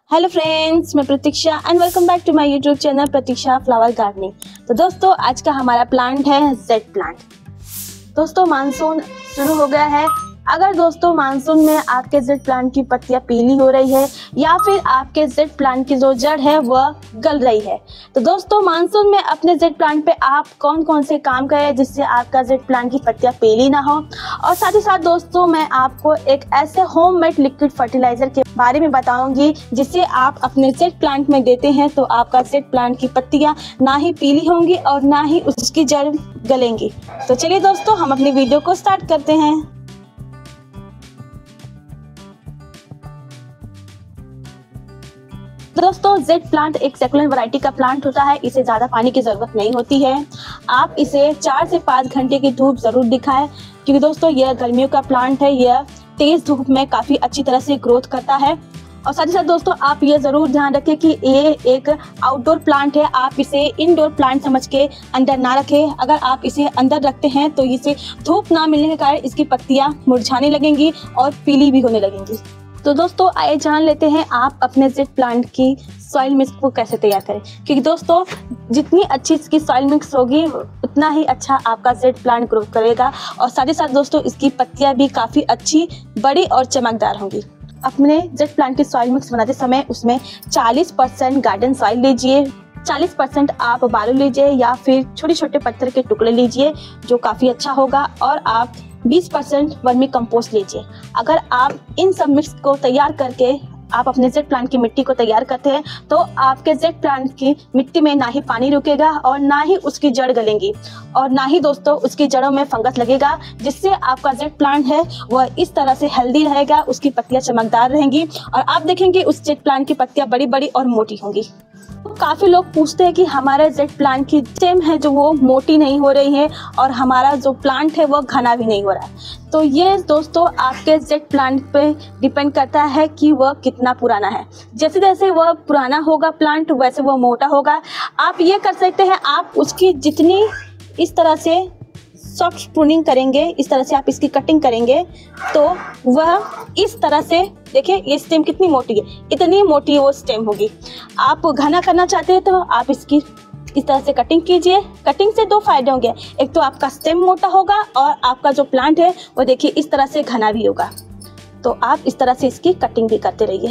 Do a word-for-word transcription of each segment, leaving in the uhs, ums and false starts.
Hello friends, मैं Pratiksha and welcome back to my YouTube channel Pratiksha flower gardening. तो दोस्तों, आज का हमारा प्लांट है जेड प्लांट। दोस्तों, मानसून शुरू हो गया है। अगर दोस्तों मानसून में आपके जेड प्लांट की पत्तियां पीली हो रही है या फिर आपके जेड प्लांट की जो जड़ है वह गल रही है, तो दोस्तों मानसून में अपने जेड प्लांट पे आप कौन कौन से काम करें जिससे आपका जेड प्लांट की पत्तियां पीली ना हो। और साथ ही साथ दोस्तों, मैं आपको एक ऐसे होममेड लिक्विड फर्टिलाइजर के बारे में बताऊंगी जिसे आप अपने जेड प्लांट में देते हैं तो आपका जेड प्लांट की पत्तियां ना ही पीली होंगी और ना ही उसकी जड़ गलेंगी। तो चलिए दोस्तों, हम अपनी वीडियो को स्टार्ट करते हैं। दोस्तों, जेड प्लांट एक सेकुलेंट वैरायटी का प्लांट होता है। इसे ज़्यादा पानी की ज़रूरत नहीं होती है। आप इसे चार से पाँच घंटे की धूप ज़रूर दिखाएं, क्योंकि दोस्तों यह गर्मियों का प्लांट है। यह तेज़ धूप में काफ़ी अच्छी तरह से ग्रोथ करता है। और साथ ही साथ दोस्तों, आप ये ज़रूर ध्यान रखें कि ये एक आउटडोर प्लांट है। आप इसे इंडोर प्लांट समझ के अंदर ना रखें। अगर आप इसे अंदर रखते हैं तो इसे धूप ना मिलने के कारण इसकी पत्तियाँ मुरझाने लगेंगी और पीली भी होने लगेंगी। तो दोस्तों, आइए जान लेते हैं आप अपने जेड प्लांट की सॉइल मिक्स को कैसे तैयार करें, क्योंकि दोस्तों जितनी अच्छी इसकी सॉइल मिक्स होगी उतना ही अच्छा आपका जेड प्लांट ग्रो करेगा। और साथ ही साथ दोस्तों, इसकी पत्तियां भी काफ़ी अच्छी, बड़ी और चमकदार होंगी। अपने जेड प्लांट की सॉइल मिक्स बनाते समय उसमें चालीस परसेंट गार्डन सॉइल लीजिए, चालीस परसेंट आप बालू लीजिए या फिर छोटे छोटे पत्थर के टुकड़े लीजिए, जो काफ़ी अच्छा होगा। और आप बीस परसेंट वर्मी कंपोस्ट लीजिए। अगर आप इन सब मिक्स को तैयार करके आप अपने जेड प्लांट की मिट्टी को तैयार करते हैं तो आपके जेड प्लांट की मिट्टी में ना ही पानी रुकेगा और ना ही उसकी जड़ गलेंगी और ना ही दोस्तों उसकी जड़ों में फंगस लगेगा, जिससे आपका जेड प्लांट है वह इस तरह से हेल्दी रहेगा। उसकी पत्तियां चमकदार रहेंगी और आप देखेंगे उस जेड प्लांट की पत्तियां बड़ी बड़ी और मोटी होंगी। काफ़ी लोग पूछते हैं कि हमारे जेड प्लांट की स्टेम है जो वो मोटी नहीं हो रही है और हमारा जो प्लांट है वो घना भी नहीं हो रहा है। तो ये दोस्तों आपके जेड प्लांट पे डिपेंड करता है कि वह कितना पुराना है। जैसे जैसे वह पुराना होगा प्लांट वैसे वह मोटा होगा। आप ये कर सकते हैं, आप उसकी जितनी इस तरह से सॉफ्ट प्रूनिंग करेंगे, इस तरह से आप इसकी कटिंग करेंगे तो वह इस तरह से, देखिए ये स्टेम कितनी मोटी है, इतनी मोटी वो स्टेम होगी। आप घना करना चाहते हैं तो आप इसकी इस तरह से कटिंग कीजिए। कटिंग से दो फायदे होंगे, एक तो आपका स्टेम मोटा होगा और आपका जो प्लांट है वो देखिए इस तरह से घना भी होगा। तो आप इस तरह से इसकी कटिंग भी करते रहिए।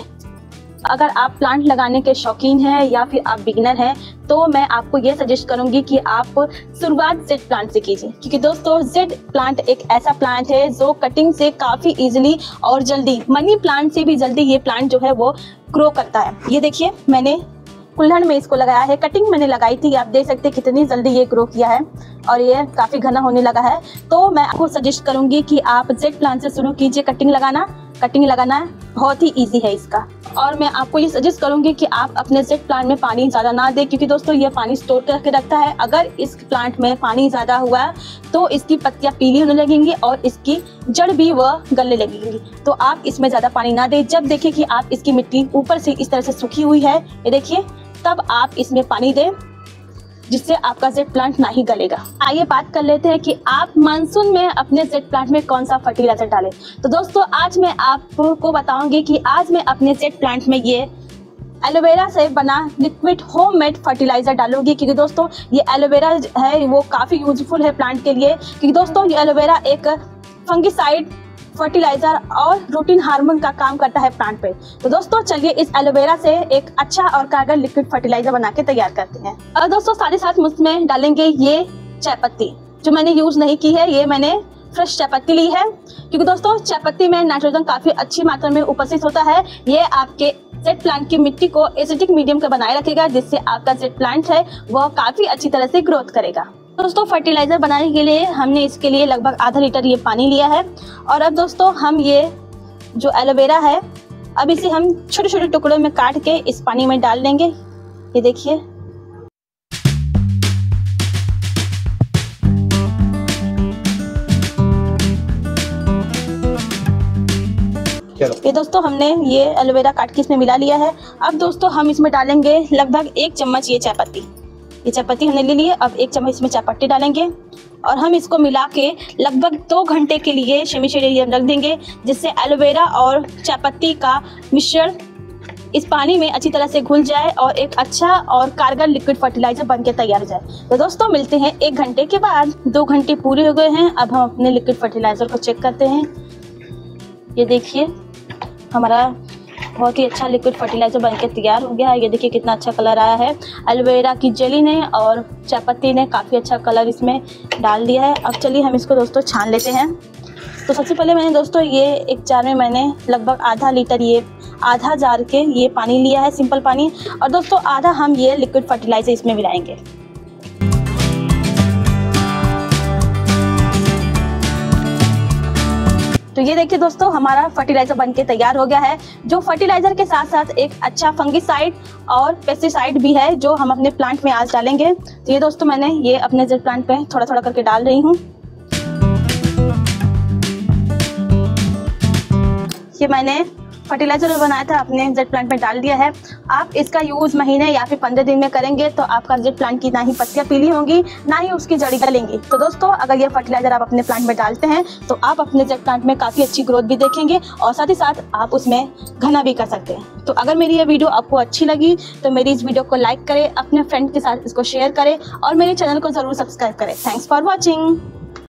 अगर आप प्लांट लगाने के शौकीन हैं या फिर आप बिगिनर हैं तो मैं आपको ये सजेस्ट करूंगी कि आप शुरुआत जेड प्लांट से कीजिए, क्योंकि दोस्तों जेड प्लांट एक ऐसा प्लांट है जो कटिंग से काफ़ी इजीली और जल्दी, मनी प्लांट से भी जल्दी ये प्लांट जो है वो ग्रो करता है। ये देखिए मैंने कुल्हड़ में इसको लगाया है, कटिंग मैंने लगाई थी। आप देख सकते हैं कितनी जल्दी ये ग्रो किया है और ये काफ़ी घना होने लगा है। तो मैं आपको सजेस्ट करूंगी कि आप जेड प्लांट से शुरू कीजिए कटिंग लगाना। कटिंग लगाना बहुत ही इजी है इसका। और मैं आपको ये सजेस्ट करूंगी कि आप अपने जेड प्लांट में पानी ज़्यादा ना दें, क्योंकि दोस्तों ये पानी स्टोर करके रखता है। अगर इस प्लांट में पानी ज़्यादा हुआ है तो इसकी पत्तियां पीली होने लगेंगी और इसकी जड़ भी वह गलने लगेंगी। तो आप इसमें ज़्यादा पानी ना दें। जब देखें कि आप इसकी मिट्टी ऊपर से इस तरह से सूखी हुई है, ये देखिए, तब आप इसमें पानी दें, जिससे आपका जेड प्लांट ना ही गलेगा। आइए बात कर लेते हैं कि आप मानसून में अपने जेड प्लांट में कौन सा फर्टिलाइजर डालें। तो दोस्तों आज मैं आपको बताऊंगी कि आज मैं अपने जेड प्लांट में ये एलोवेरा से बना लिक्विड होममेड फर्टिलाइजर डालूंगी, क्योंकि दोस्तों ये एलोवेरा है वो काफ़ी यूजफुल है प्लांट के लिए। क्योंकि दोस्तों ये एलोवेरा एक फंगिसाइड, फर्टिलाइजर और रूटीन हार्मोन का काम करता है प्लांट पे। तो दोस्तों चलिए इस एलोवेरा से एक अच्छा और कारगर लिक्विड फर्टिलाइजर बना के तैयार करते हैं। और दोस्तों साथ ही साथ मुझमें डालेंगे ये चाय पत्ती, जो मैंने यूज नहीं की है। ये मैंने फ्रेश चाय पत्ती ली है, क्योंकि दोस्तों चाय पत्ती में नाइट्रोजन काफी अच्छी मात्रा में उपस्थित होता है। ये आपके जेड प्लांट की मिट्टी को एसिडिक मीडियम का बनाए रखेगा, जिससे आपका जेड प्लांट है वह काफी अच्छी तरह से ग्रोथ करेगा। दोस्तों फर्टिलाइज़र बनाने के लिए हमने इसके लिए लगभग आधा लीटर ये पानी लिया है। और अब दोस्तों हम ये जो एलोवेरा है, अब इसे हम छोटे छोटे टुकड़ों में काट के इस पानी में डाल देंगे। ये देखिए, ये दोस्तों हमने ये एलोवेरा काट के इसमें मिला लिया है। अब दोस्तों हम इसमें डालेंगे लगभग एक चम्मच ये चाय पत्ती। ये चाय पत्ती हमने ले ली है। अब एक चम्मच इसमें चाय पत्ती डालेंगे और हम इसको मिला के लगभग दो घंटे के लिए सेमी शेड एरिया में रख देंगे, जिससे एलोवेरा और चाय पत्ती का मिश्रण इस पानी में अच्छी तरह से घुल जाए और एक अच्छा और कारगर लिक्विड फर्टिलाइजर बन के तैयार हो जाए। तो दोस्तों मिलते हैं एक घंटे के बाद। दो घंटे पूरे हो गए हैं। अब हम अपने लिक्विड फर्टिलाइजर को चेक करते हैं। ये देखिए हमारा बहुत ही अच्छा लिक्विड फर्टिलाइजर बनके तैयार हो गया है। ये देखिए कितना अच्छा कलर आया है। एलोवेरा की जेली ने और चाय पत्ती ने काफ़ी अच्छा कलर इसमें डाल दिया है। अब चलिए हम इसको दोस्तों छान लेते हैं। तो सबसे पहले मैंने दोस्तों ये एक जार में मैंने लगभग आधा लीटर ये आधा जार के ये पानी लिया है, सिंपल पानी, और दोस्तों आधा हम ये लिक्विड फर्टिलाइजर इसमें मिलाएंगे। तो ये देखिए दोस्तों हमारा फर्टिलाइजर बनके तैयार हो गया है, जो फर्टिलाइजर के साथ साथ एक अच्छा फंगिसाइड और पेस्टिसाइड भी है जो हम अपने प्लांट में आज डालेंगे। तो ये दोस्तों मैंने ये अपने जेड प्लांट पे थोड़ा थोड़ा करके डाल रही हूँ। ये मैंने फर्टिलाइजर जो बनाया था अपने जेड प्लांट में डाल दिया है। आप इसका यूज़ महीने या फिर पंद्रह दिन में करेंगे तो आपका जेड प्लांट की ना ही पत्तियाँ पीली होंगी ना ही उसकी जड़ी गलेंगी। तो दोस्तों अगर ये फर्टिलाइजर आप अपने प्लांट में डालते हैं तो आप अपने जेड प्लांट में काफ़ी अच्छी ग्रोथ भी देखेंगे और साथ ही साथ आप उसमें घना भी कर सकते हैं। तो अगर मेरी ये वीडियो आपको अच्छी लगी तो मेरी इस वीडियो को लाइक करें, अपने फ्रेंड के साथ इसको शेयर करें और मेरे चैनल को ज़रूर सब्सक्राइब करें। Thanks for watching.